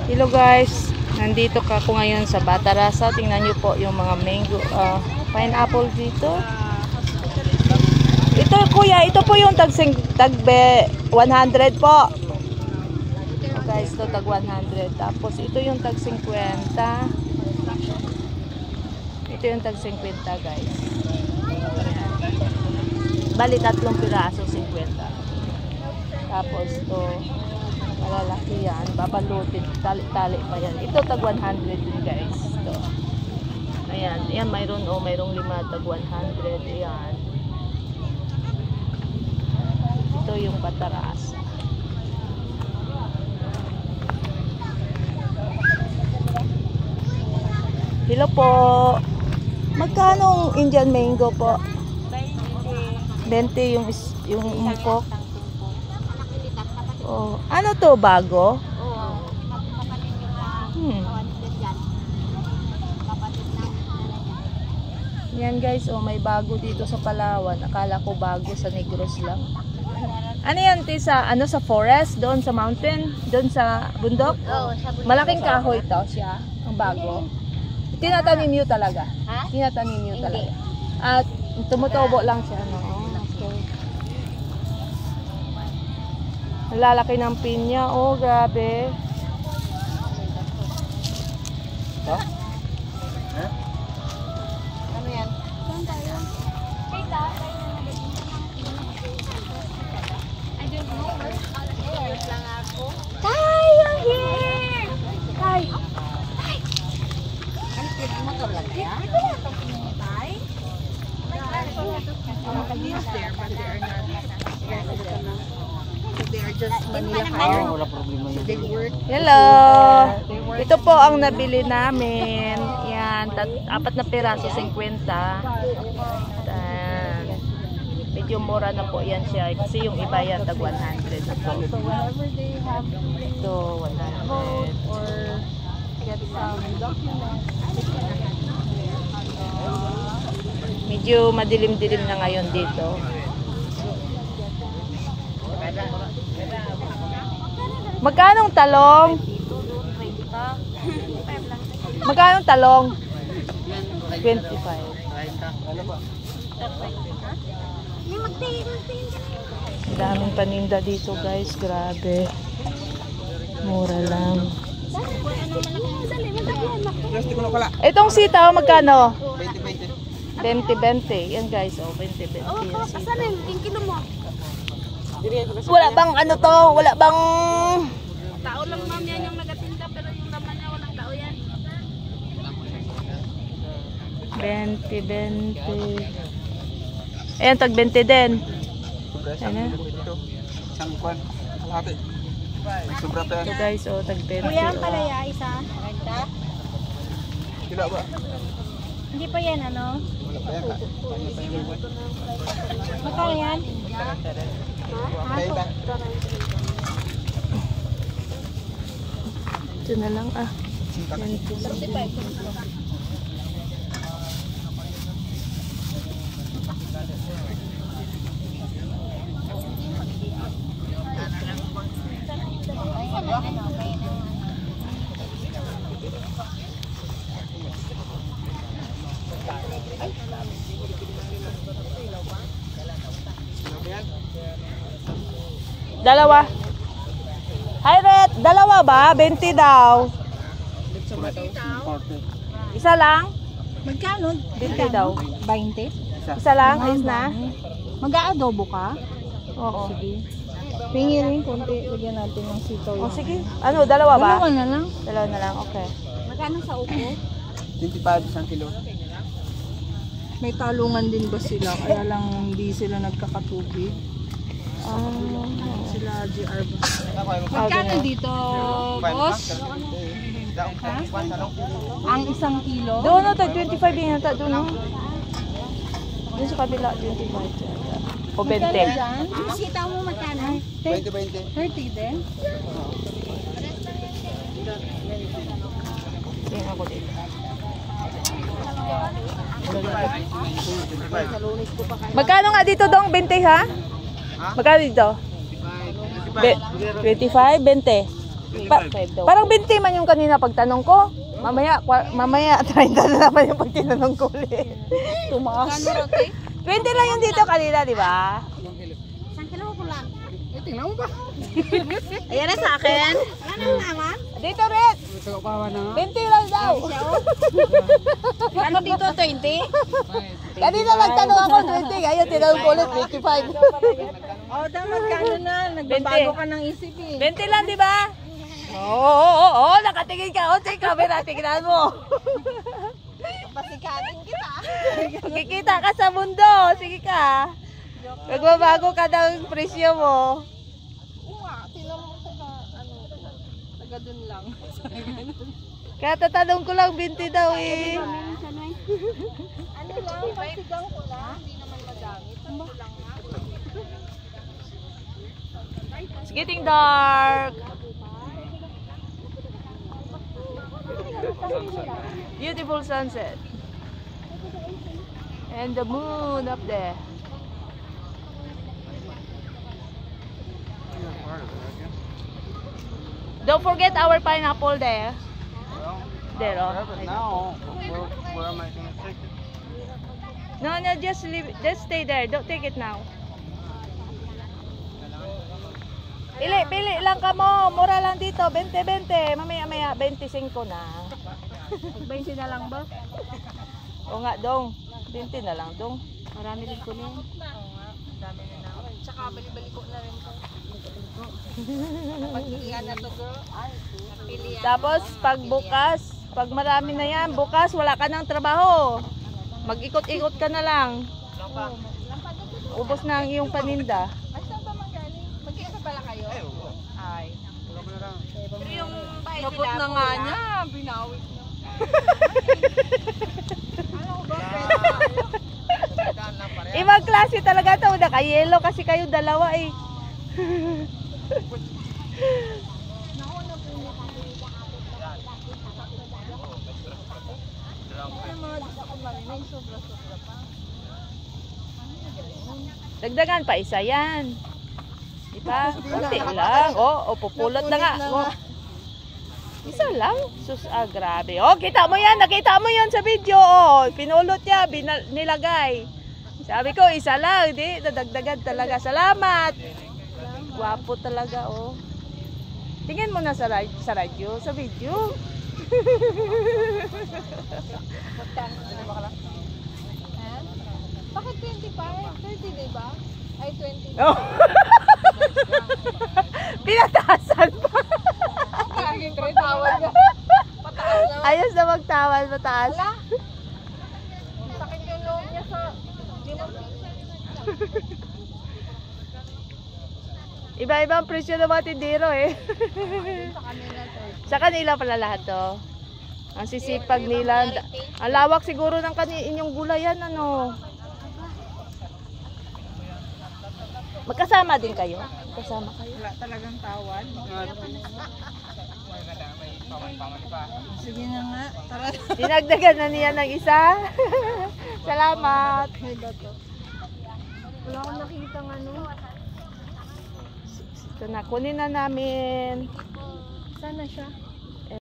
Hello guys, nandito ako ngayon sa Bataraza. Tingnan nyo po yung mga mango, pineapple dito. Ito kuya, ito po yung tag 100 po. So guys, ito tag 100. Tapos ito yung tag 50. Ito yung tag 50 guys. Bali 3 piraso 50. Tapos ito malalaki yan, babalutin, tali-tali pa yan. Ito tag 100 din guys. Ito. Ayan, ayan mayroon mayroong 5 tag 100. Ayan. Ito yung Bataraza. Hello po. Magkano Indian mango po? 20 yung umukok. Oh, ano to, bago? Oo. Yan guys, oh may bago dito sa Palawan. Akala ko bago sa Negros lang. Ano yan, sa ano sa forest, doon sa mountain, doon sa bundok? Oo, sa bundok. Malaking kahoy to siya, ang bago. Tinatanim niyo talaga? Ha? Tinatanim niyo Hindi. talaga. At tumutubo lang siya, no? Okay. Lalaki ng pinya. Oh, grabe. Ha? Ha? Ano yan? Saan tayo? Tita, tayo na I don't know. Wait lang ako. Tay, you're here! Tay! Tay! Ano, pwede motor lang yan? Ito lang itong pinitay. Companies there, but they are not. They are just Manila hire. Wala problema yun. They work. Hello! Ito po ang nabili namin. Yan, 4 na piraso, 50. Yan. Medyo mura na po yan siya. Kasi yung iba yan, tag 100 na po. So whenever they have Ito, 100. or get some documents, Medyo madilim-dilim na ngayon dito. Magkano talong? Magkano talong? 25. Ano ba? Ang daming paninda dito guys, grabe. Mura lang. Plastic ko pala. Itong sitaw magkano? 20-20. 20-20. Yan guys, oh, 20-20. Oh, asan na yung kilo mo? Wala bang ano to? Wala bang... Tao lang ma'am yan yung nagatinda pero yung laman niya walang tao yan. 20-20. Ayan, tag 20 din. Ano? Isang kwan. Kalahati. Sobra pa So yan. guys, oh, tag 20. Kuya, ang Oh. palaya isa. Renta? Kila ba? Hindi pa yan ano? Wala pa yan. Magkano yan? Kaiba. Ito na lang ah. 35. Dalawa. Hi Red, dalawa ba? 20 daw. Isa lang? magkano? 20 daw. 20? Isa lang? Ayos na? Mag-aadobo ka? Oo. Sige. Pingi rin konti. Lagyan natin ng sitaw. Oh, sige. Ano, dalawa ba? Dalawa na lang. Dalawa na lang, okay. Magkano sa upo? 25 isang kilo. May talungan din ba sila? Kaya lang hindi sila nagkakatubig. Sila GR. Magkano dito, boss? Ha? Ang isang kilo? Doon na, tag 25 din yata. Doon na. Doon sa kabila, 25 yata. O 20. Dyan? Yung sitaw mo magkano? 20-20. 30 din? Tingnan ako dito. Magkano nga dito dong? 20 ha? Magkano dito? 25, 20. Parang 20 man yung kanina pagtanong ko. Mamaya 30 na naman yung pagtinanong ko ulit. Tumaas. 20 lang yung dito kanina, di ba? Isang kilo ko lang. Tingnan mo ba? Ayan na sa akin. Ano naman? Dito rin. 20 lang daw. Ano dito, 20? Kanina nagtanong ako 20, ngayon tinanong ko ulit 25. Oh, dapat kano na. Nagbabago ka ng isip eh. 20 lang, di ba? Oo, nakatingin ka. O, say camera, tingnan mo. Pasikatin kita. Kikita ka sa mundo. Sige ka. Magbabago ka ng presyo mo. Tinan mo taga dun lang. Kaya tatanong ko lang 20 daw eh. Ano lang, pasigang ko lang. Hindi naman madami. Tanto lang nga. It's getting dark. Beautiful sunset. And the moon up there. Don't forget our pineapple there. There, oh. Now, where am I going to take it? No, just leave. Just stay there. Don't take it now. Pili lang ka mo. Mura lang dito. 20. Mamaya 25 na. 20 na lang ba? O nga, dong. 20 na lang, dong. Marami din ko niyan. Dami na na. Tsaka bali-bali ko na rin ko. Pagpilihan na to, girl. Pilihan. Tapos, pag marami na yan, bukas wala ka ng trabaho. Mag-ikot-ikot ka na lang. Ubos na ang iyong paninda. Ay, saan ba magaling? Mag-iisa pala kayo? Ay. Pero yung bahay nila, napot na nga niya. Binawit na. Ano ba? Ibang klase talaga ito. Naka-yellow kasi kayo dalawa eh. Dagdagan pa isa yan. Di ba? Kunti lang. O, pupulot na nga. O. Isa lang. Sus, grabe. O, kita mo yan. Nakita mo yan sa video. O, pinulot niya. Nilagay. Sabi ko, isa lang. Di, nadagdagan talaga. Salamat. Gwapo talaga, o. Tingin mo na sa radyo, sa video. Bakit 25? 30, diba? Ay, 20. Oh. Pinataasan pa. Kaging tawad ka. Pataas na. Ayos na magtawad, mataas. Wala. Sakit yung loob niya sa... Iba-ibang presyo ng mga tindero eh. Sa kanila pala lahat to. Ang sisipag nila. Ang lawak siguro ng inyong gulayan, ano. Magkasama din kayo? Magkasama kayo? Wala talagang tawad. Sige na nga. Tara. Dinagdagan na niya ng isa. Salamat. Wala akong nakita ng ano. Ito na, kunin na namin. Sana siya.